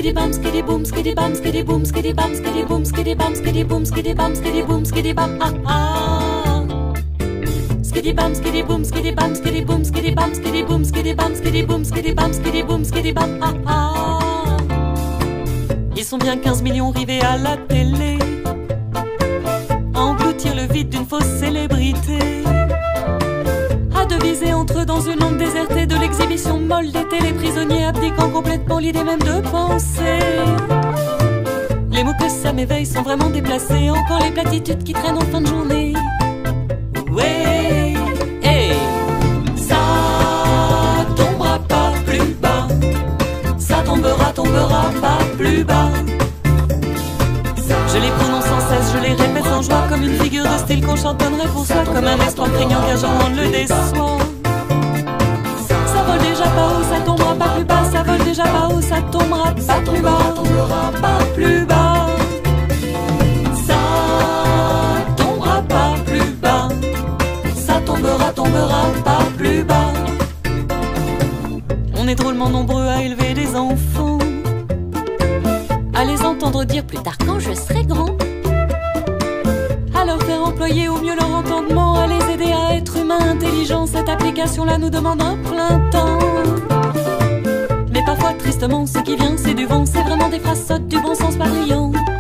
skiddy bum, skiddy boom, skiddy bum, skiddy boom, skiddy bum, skiddy boom, skiddy bum, skiddy boom, skiddy bum, skiddy boom, skiddy bum, ah ah. Skiddy bum, skiddy boom, skiddy bum, skiddy boom, skiddy bum, skiddy boom, skiddy bum, skiddy boom, skiddy bum, skiddy boom, skiddy bum, ah ah. Ils sont bien 15 millions rivés à la télé, engloutir le vide d'une fausse célébrité, à deviser entre eux dans une onde désertée de l'exhibition molle des téléprisonniers, abdiquant complètement l'idée même de penser. Les mots que ça m'éveille sont vraiment déplacés, encore les platitudes qui traînent en fin de journée. Ouais, hey. Ça tombera pas plus bas, ça tombera, tombera pas plus bas. Je les prononce sans cesse, je les répète sans joie, comme une figure de style qu'on chantonnerait pour soi, comme un espoir craignant qu'un jour on ne le déçoit. Ça vole déjà pas haut, ça tombera pas plus bas, ça vole déjà pas haut, ça tombera pas plus bas, tombera pas plus bas. Ça tombera pas plus bas, ça tombera, tombera pas plus bas. On est drôlement nombreux à élever des enfants, à les entendre dire plus tard quand je serai grand, à leur faire employer au mieux leur entendement, à les aider à être humains intelligents. Cette application-là nous demande un plein temps. Mais parfois, tristement, ce qui vient, c'est du vent, c'est vraiment des phrases sottes du bon sens parlant.